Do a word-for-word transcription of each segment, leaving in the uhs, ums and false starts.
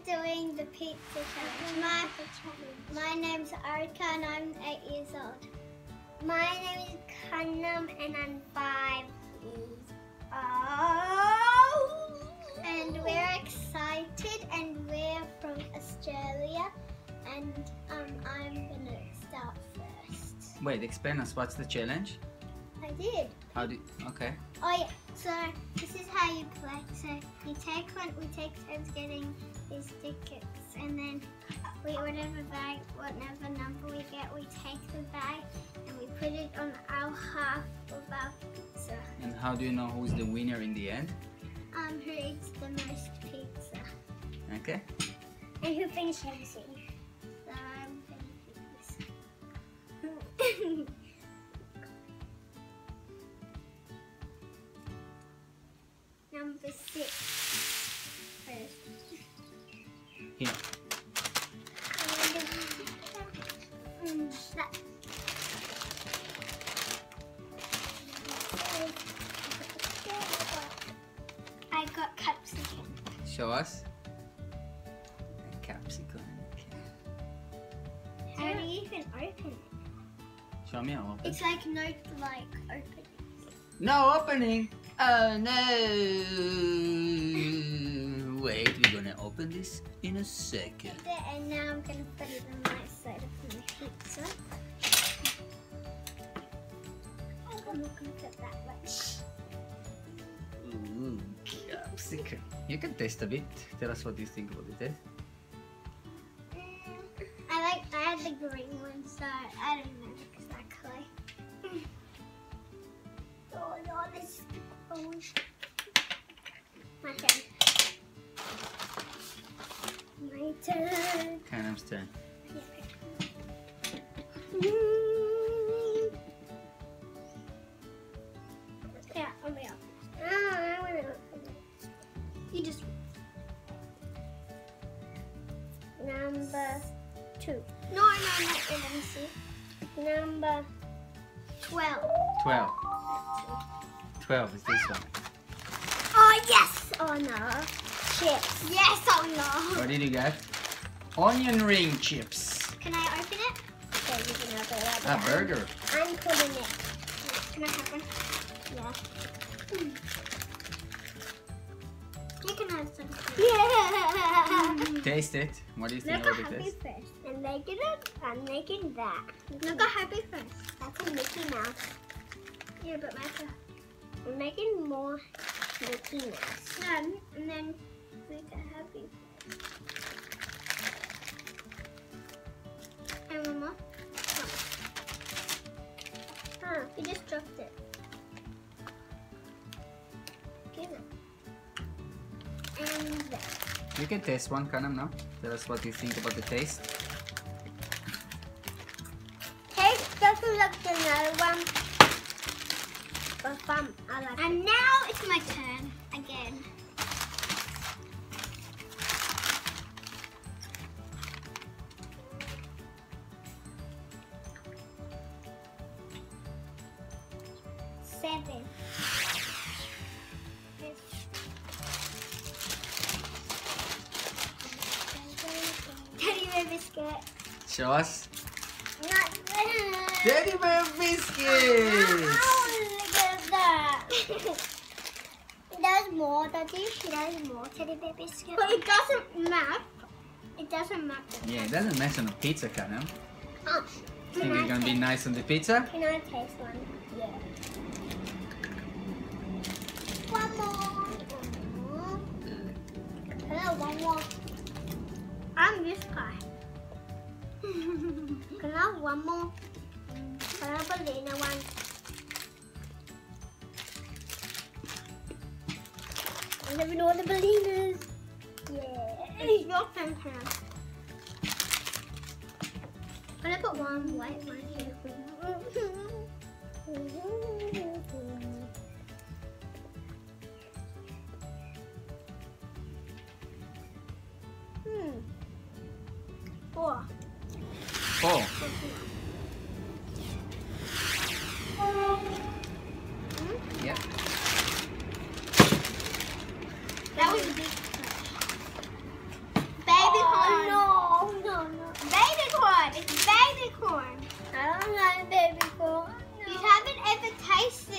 doing the pizza challenge. My, my name's Arika and I'm eight years old. My name is Kanam and I'm five years old. And we're excited and we're from Australia and um, I'm gonna start first. Wait, explain us what's the challenge? I did. How do? Okay. Oh yeah, so this is how you play. So you take one, we take turns getting these tickets and then we whatever bag, whatever number we get, we take the bag and we put it on our half of our pizza. And how do you know who's the winner in the end? Um, who eats the most pizza. Okay. And who finishes it? So I'm finishing this. Number six. First. Here. Mm, that. I got capsicum. Show us. A capsicum. Okay. How do you even open it? Show me how open. It's like no like opening. No opening. Oh no. Wait, we're gonna open this in a second. And now I'm gonna put it on my side of my pizza. I'm not gonna put that much. Ooh, capsicum. You can taste a bit. Tell us what you think about the taste. Mm, I like I had the green one, so I don't know exactly. Oh no, this oh. My turn. My turn. Kanam's turn. Yeah, oh my god. Oh, I want to open it. You just. Number two. No, no, no. Let me see. Number twelve. Twelve. Twelve is this one. Oh yes! Oh no. Chips. Yes, oh no. What did you get? Onion ring chips. Can I open it? Okay, you can open it. A burger. I'm putting it. Can I have one? Yeah. Mm. You can have some. Yeah. Taste it. What do you think Look about at the happy taste? first. I'm making it. I'm making that. Look at happy first. That's a Mickey Mouse. Yeah, but my turn. I'm making more Mickey Mouse. No, and then make a happy first. And one more. Oh, you just dropped it. Give it. And that. You can taste one, Kanam, now. Tell us what you think about the taste. Taste doesn't look the another one. But fun. I like And now it's my turn again. Seven. Teddy bear biscuit. Show us. Not bad. Teddy bear biscuits! Oh, look at that. There's more, Daddy. There's more teddy bear biscuit. But it doesn't map. It doesn't map. Yeah, it doesn't mess on a pizza, Kanam. Oh, Think it's gonna be nice on the pizza? Can I taste one? yeah. One more. Hello, one more. I'm this guy. Can I have one more? Can I have a Lena one? I never know the balloons. Yeah. It's your turn, Hannah. Can I put one white one here for you? Hmm. Four. Four. Hmm? Yeah. That was a big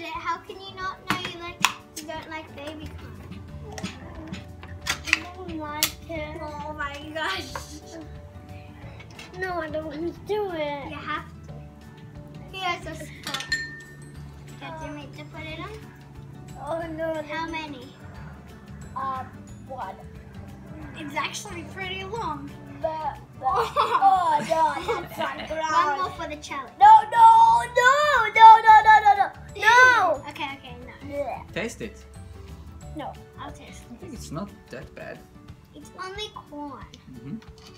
it. How can you not know you like you don't like baby corn? I don't like it. Oh my gosh. No, I don't want to do it. You have to. Here's a spot. Okay, do you want me to put it on? Oh no. How many? Uh, one. It's actually pretty long. But, but, oh no, that's on One ground. more for the challenge. No, no, no, no, no, no, no, no. No. Okay, okay, no. Yeah. Taste it. No. I'll taste I think it. it's not that bad. It's only corn. Mm-hmm.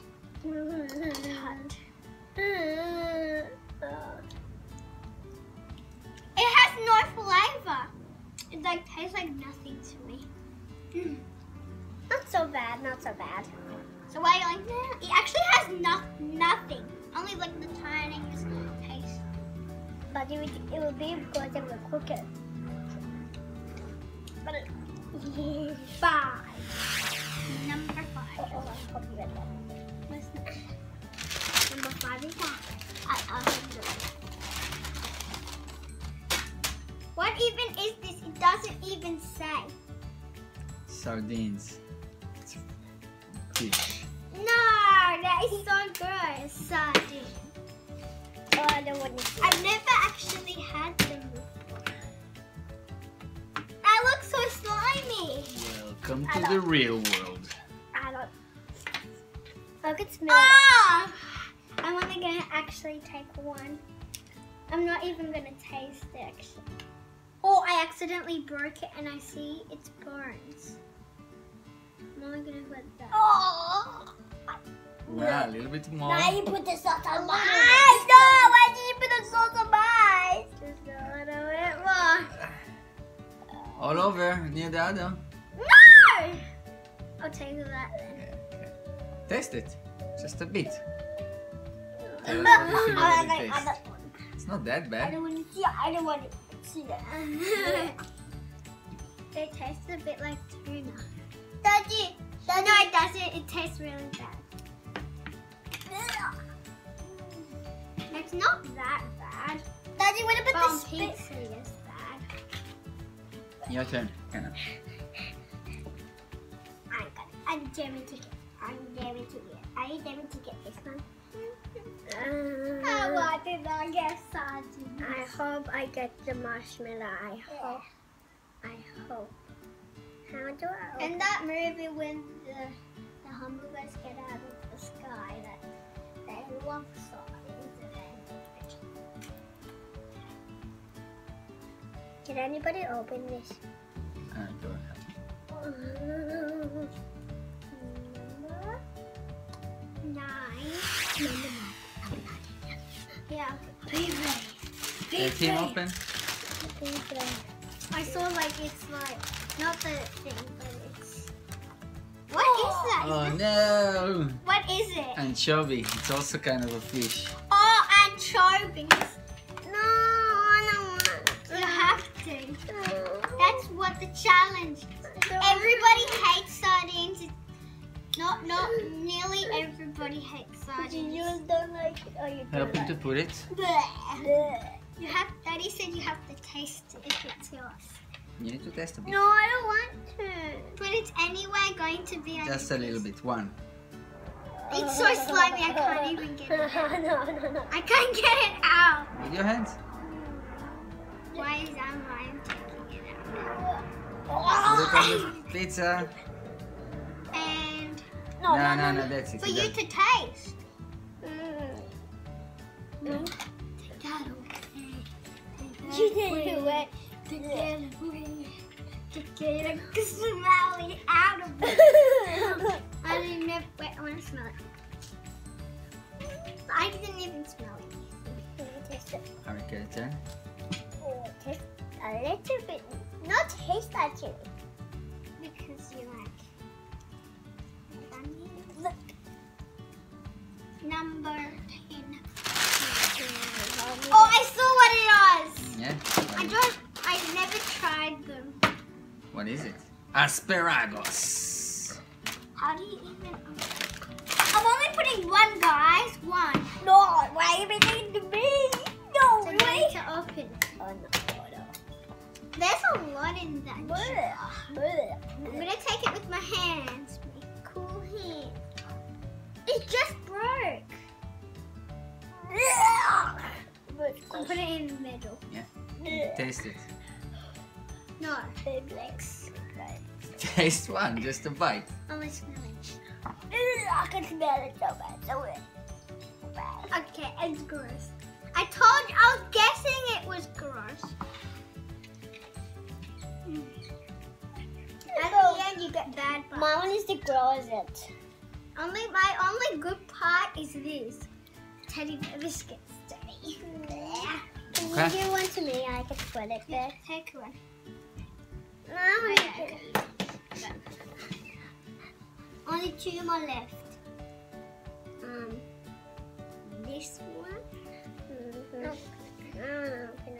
It has no flavor. It like tastes like nothing to me. Not so bad, not so bad. So why you like that? It actually has no nothing. Only like the tiniest taste. But it would, it would be because it would cook it. But it, five. Number Oh, five. oh, I hope you get that. What's that? Number five is that. I also do it. What even is this? It doesn't even say. Sardines. It's fish. No, that is so good. Sardine. Oh, I don't want to see I've never actually had them before. That looks so slimy. Welcome I to the love- real world. I don't. I could smell it. Ah! I'm only gonna actually take one. I'm not even gonna taste it actually. Oh, I accidentally broke it and I see its bones. I'm only gonna put that. Oh! Well, a little bit more. Now you put the salt on mine. No, why did you put the salt on mine? Just a little bit more. All over, near the other. No! I'll take that then. Okay, okay. Taste it. Just a bit. Tell us I what you feel don't, about the I taste. don't, It's not that I bad. don't want to see. I don't want to see that. They taste a bit like tuna. Daddy, No, it doesn't. It tastes really bad. It's not that bad. Daddy, what But about on the spit? pizza, it's bad. Your turn, Hannah. I'm gonna, I'm daring to get. I'm daring to get. Are you daring to get this one? Oh, why did I get sardines? I hope I get the marshmallow. I hope. I hope. How do I open? In that movie, when the the hamburgers get out of the sky, that they love sardines and then. Can anybody open this? Uh, go ahead. Number nine. Number nine. Yeah. Uh, team open. I saw like it's like not the thing, but it's. What is that? Oh Is it- no! What is it? Anchovy. It's also kind of a fish. Oh, anchovies. No, I don't want to. You have to. That's what the challenge is. Everybody hates sardines. Not, not nearly everybody hates sardines. You don't like it or you don't Help him like to put it. Bleh. it? You have. Daddy said you have to taste it if it's yours. You need to taste a bit. No, I don't want to. But it's anyway going to be on Just your a little face. bit. One. It's so slimy. I can't even get it out. No, no, no. I can't get it out. With your hands. Why is that why I'm taking it out? Put it on the pizza. And No, No, no, no. That's it. for you That- to taste. Mm. Take that away. Take You that didn't do away. it. To get away. To get a smelly out of it. I didn't even, wait, I want to smell it. I didn't even smell it. Taste it. Alright, get it turn. Oh, taste a little bit. Not taste that chili. Because you like. Look. Number ten. Oh, Oh, I saw what it was. Yeah. I don't. I never tried them. What is it? Asparagus. How do you even? I'm only putting one, guys. One. no, why are you making it to me? No, So way. going to open. Oh no, no, no. There's a lot in that. Bleh, bleh, I'm gonna take it with my hands. My cool hand. It just broke. I'll put it in the middle. Taste it. No. Big legs. Taste one, just a bite. Only smell it. I can smell it so bad. So bad. So bad. Okay, it's gross. I told you, I was guessing it was gross. At the end, you get bad parts. My one is the grossest. Only my only good part is this. Teddy bear biscuits. Daddy. Can Okay. you give one to me? I can put it there. Take one. No, Oh, I yeah, okay. Only two more left. Um, This one. mm-hmm. No. Oh, can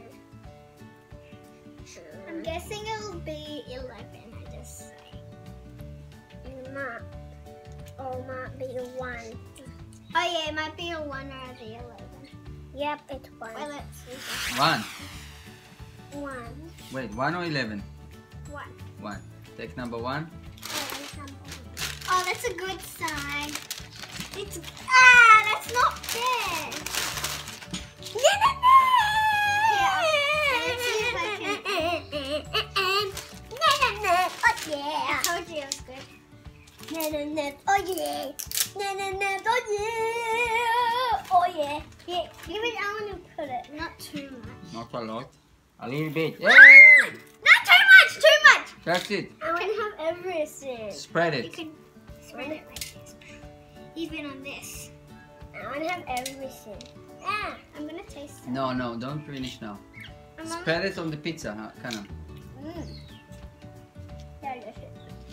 I? I'm guessing it'll be eleven. I just say. It might, or might be a one. Oh yeah, it might be a one or the eleven. Yep, it's one. Well, let's see. One. One. Wait, one or eleven? One. One. Take number one. Oh, that's a good sign. It's ah, that's not fair. No, no, no! Yeah, let's see if I can. No, no, no. Oh yeah. I told you it was good. No, no, no. Oh yeah. No, no, no. Oh yeah. Oh yeah. Yeah, give it. I want to put it. Not too much. Not a lot. A little bit. Hey! Not too much. Too much. That's it. I can have everything. Spread You it. can spread it like this. Even on this. I want to have everything. Ah. I'm gonna taste it. No, no, don't finish now. I'm on- Spread it on the pizza, huh? Kind of. Mm. Delicious.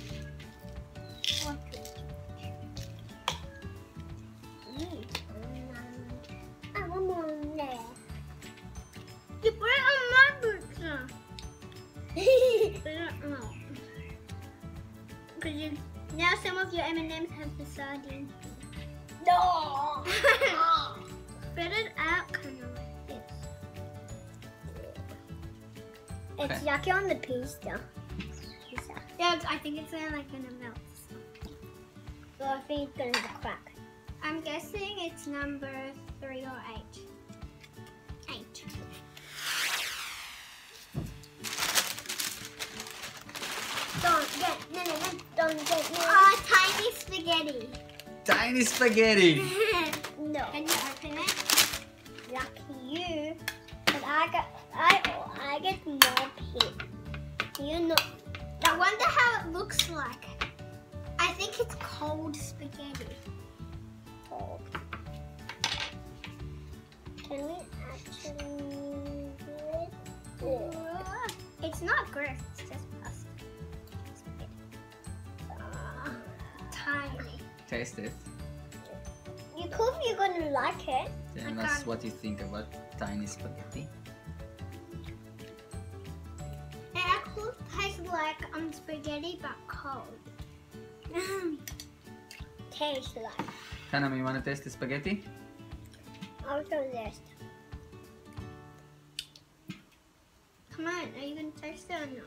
Mm. I want more in there. You put it on my pizza. Put it on. No. Cause you now some of your M and M's have the sardine. No. Spread it out kind of like this. It's Okay. yucky on the pizza. Pizza. Yeah, I think it's gonna like gonna melt. So I think it's gonna have a crack. I'm guessing it's number three or eight. Eight. Don't get no no no. Don't get no. Oh, tiny spaghetti. Tiny spaghetti. No. Can you open it? Lucky you. But I got I I get more pink. You know. I wonder how it looks like. I think it's cold spaghetti. Cold. Can we actually do it? Yeah. It's not gross, it's just pasta. Spaghetti. Ah. Tiny. Taste it. You could if you're gonna like it. Tell I us can't. what you think about tiny spaghetti. And it could taste like um spaghetti but cold. Tastes like. Kanam, you want to taste the spaghetti? Also this. Come on, are you gonna taste it or not?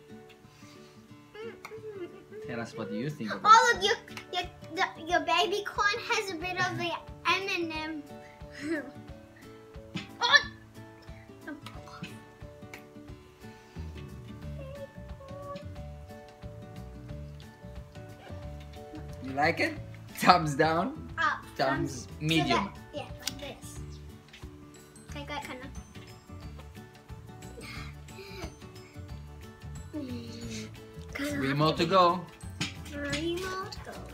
Tell us what you think about Oh look, your your the, your baby corn has a bit of the M and M. Oh! it. You like it? Thumbs down, Up. thumbs So medium. that- yeah, like this. Okay, go kind of. Three more to go. Three more to go.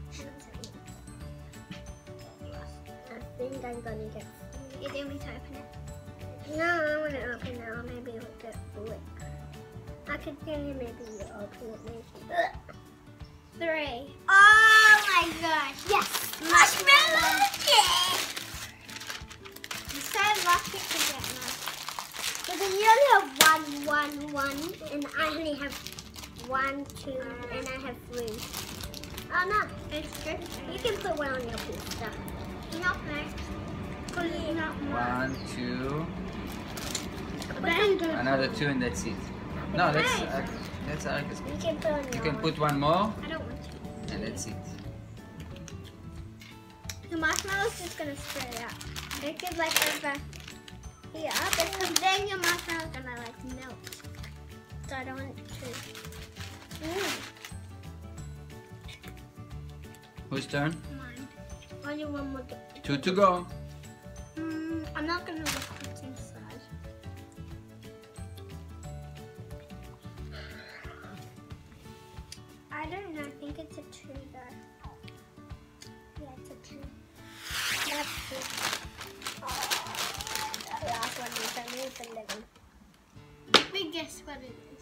I think I'm gonna get. You do me to open it. No, I want to open it. Or maybe it'll get quick. I could get it. Maybe you open it. Maybe. Three. Oh my gosh. Yes. Marshmallow. Yeah. I'm so lucky to get one. Because you only have one, one, one, and I only have one, two, and I have three. Oh no, It's good. you can put one on your pizza. Not nice. Because it's not mine. One, two, Then do another two, and that's it. No, let's uh, let's Arika's. You can put on You your can own. put one more, I don't want to. and that's it. The marshmallow's just gonna spread out. It could like over here, because then your marshmallow's gonna like melt. So I don't want to. Mm. Whose turn? Mine. Only one more. Two to go. Mm, I'm not gonna look what's inside. I don't know. I think it's a two though. Yeah, it's a two. That's it. Oh, the last one is only eleven. Let me guess what it is.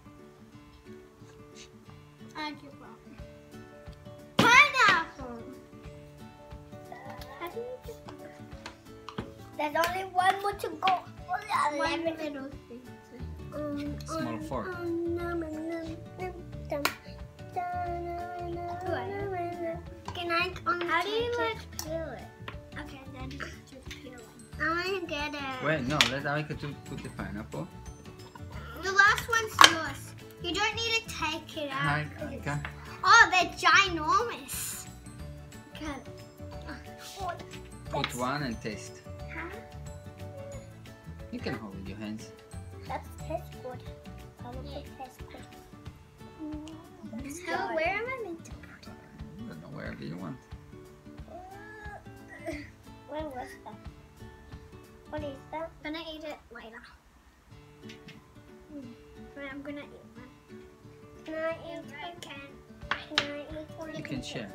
I give up. Pineapple. How do you just There's only one more to go. one eleven. little thing? Um, Small um, fork. um, num, num, num, num, dum, dum, num, num, What? num, num. Can I um, How do you take like peel it? Okay, then just peel it. it? I want to get it. Wait, no, let Arika to put the pineapple. The last one's yours. You don't need to take it out. Hi, 'cause it's- Arika. Oh, they're ginormous. Okay. Oh, Put that's- one and taste. Huh? You can hold with your hands. That tastes good. Probably tastes good. Mm, So where am I meant to put it? I don't know, wherever you want. Where was that? What is that? I'm gonna eat it later. Right, I'm gonna eat one. Can I eat? I can. Can I eat one? You can share.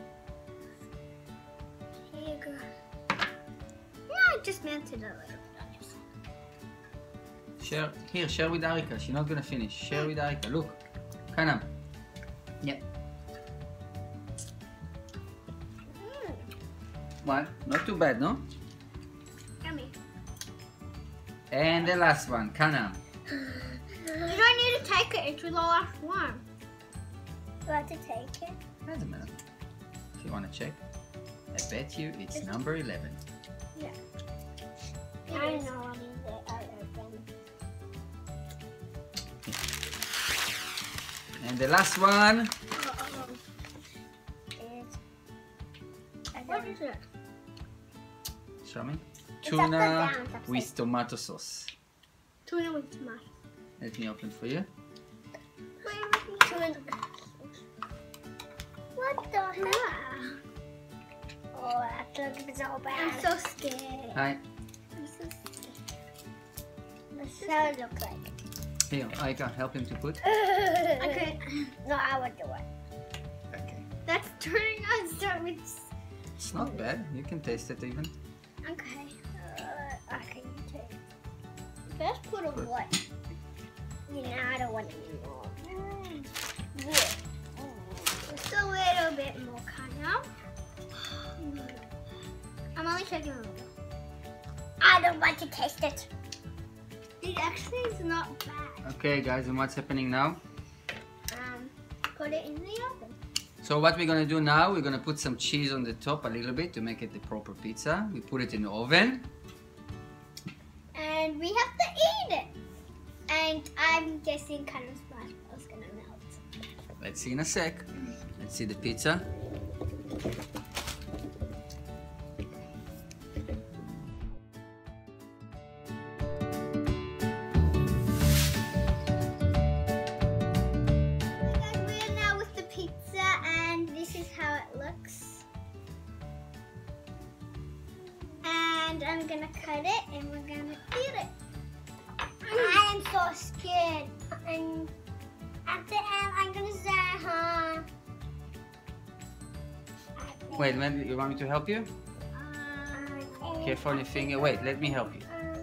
Here you go. Yeah, I just melted a little bit. Share here, share with Arika. She's not gonna finish. Share with Arika. Look. Kanam. Yeah. Mm, One. Not too bad, no? yummy. And the last one, Kanam. You don't need to take it. It's the last one. Do I have to take it? Wait a minute. If you wanna check. I bet you it's number eleven. Yeah. I It is. know what is it. I open. And the last one. Uh-oh. Is I What don't is it? Show me. It's upside Tuna down, it's upside with tomato sauce. Tuna with tomato. Let me open for you. Tuna. What the heck? Ah, Oh, that looks so I'm bad. so scared. Hi. I'm so scared. The cell looks like. Here, Arika, help him to put. Okay, No, I would do it. Okay. that's turning out so it's It's not bad. You can taste it even. okay. Uh, I can take. First put a Put- what? You know, I don't want any more. Mm, Yeah. just a little bit more, kind of. I'm only taking a little. I don't want to taste it. It actually is not bad. Okay, guys, and what's happening now? Um, put it in the oven. So what we're gonna do now, we're gonna put some cheese on the top a little bit to make it the proper pizza. We put it in the oven. And we have to eat it. And I'm guessing kind of marshmallow's gonna melt. Let's see in a sec. Let's see the pizza. Guys, we're now with the pizza, and this is how it looks. And I'm gonna cut it, and we're gonna eat it. I am so scared. And at the end, I'm gonna say, huh? Wait, man, you want me to help you? Um, Careful on your finger. Wait, let me help you.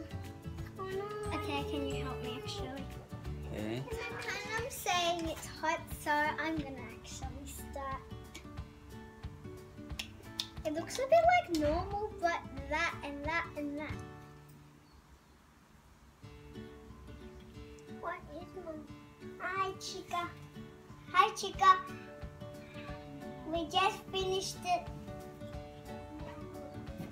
okay, can you help me actually? Okay. I'm kind of saying it's hot, so I'm gonna actually start. It looks a bit like normal, but that and that and that. What is mom? Hi, Chica. Hi, Chica. We just finished it.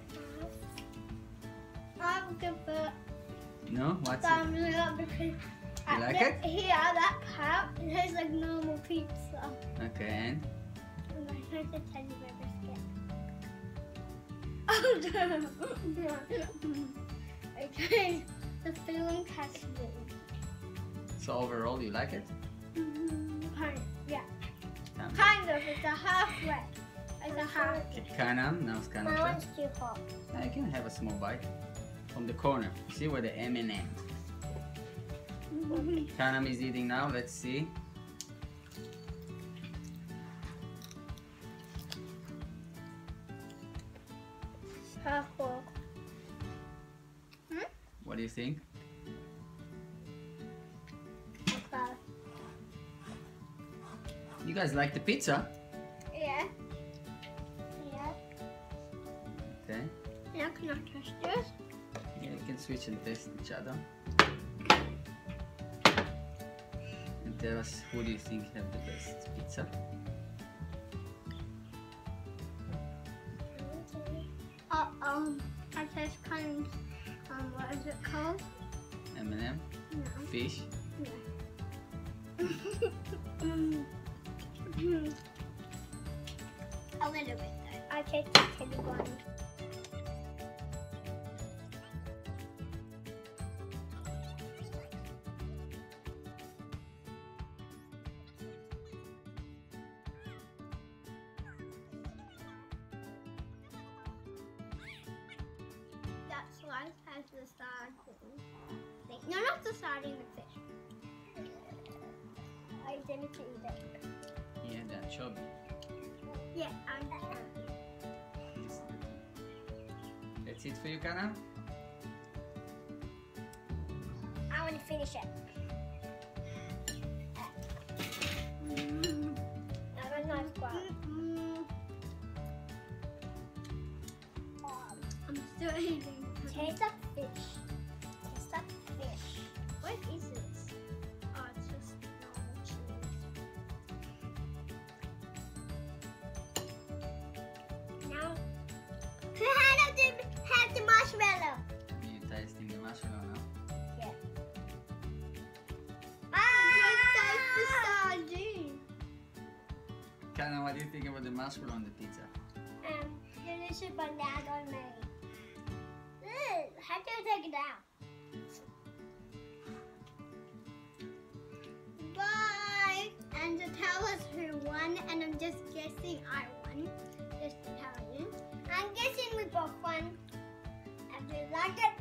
I'm gonna put No? What's it? thumbs up because You Uh, like the- it? Here, that part, it tastes like normal pizza. Okay, and And I heard the teddy bear biscuit. Oh, okay. The filling cashew. so overall, you like it? Kind of, yeah. Um, Kind of. It's a halfway. It's a half. Kinda, now it's kind My of. one's too hot. I can have a small bite from the corner. See where the M and M. Kanam is eating now. Let's see. Half full. What do you think? Okay. You guys like the pizza? Yeah. Yeah. Okay. Yeah, can I touch this? Yeah, you can switch and test each other. And tell us who do you think have the best pizza? Uh, um, I taste kind of, um, what is it called? M and M, No. fish. Mm. A little bit though. I take the teddy one. That slice has the sardine thing. No, not the sardine, the fish. I didn't eat it. Yeah, the anchovy. Yeah, I'm sure. That's it for you, Kanam? I want to finish it. Mm. I want a nice one. I'm still eating. Taste that fish. Taste that fish. What is this? Oh, it's just normal cheese. Now, how do you have the marshmallow? You tasting the marshmallow now? Yeah. Ah! Taste the sardine. Kanam, what do you think about the marshmallow on the pizza? Um, delicious banana made. Ugh, how do you take it out? Bye! And to tell us who won, and I'm just guessing I won. Just to tell you. I'm guessing we both won. If you like it,